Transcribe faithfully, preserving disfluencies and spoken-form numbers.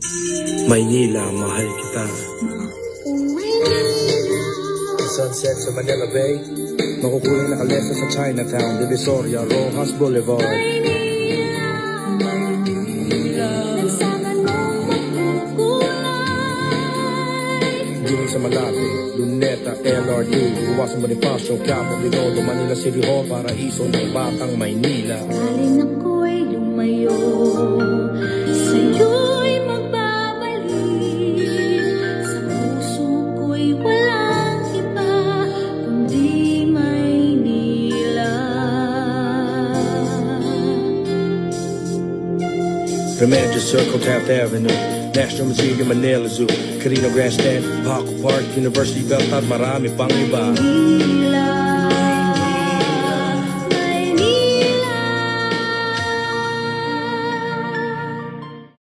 Maynila, mahal kita. Sunset sa Manila Bay, makukuling nakalesa sa Chinatown, Divisoria, Rojas Boulevard. Giling sa Malate, Luneta, L R T, Iwasan Bonifacio, Quiapo, Binondo, Manila City Hall, Paraiso ng batang Maynila. Galing ako'y lumayo, sa'yo'y magbabalik. Sa puso ko'y walang iba, kundi Maynila. Remedios Circle, Taft Avenue, National Museum, Manila Zoo, Carino Grandstand, Paco Park, University Belt at marami pang iba. Maynila.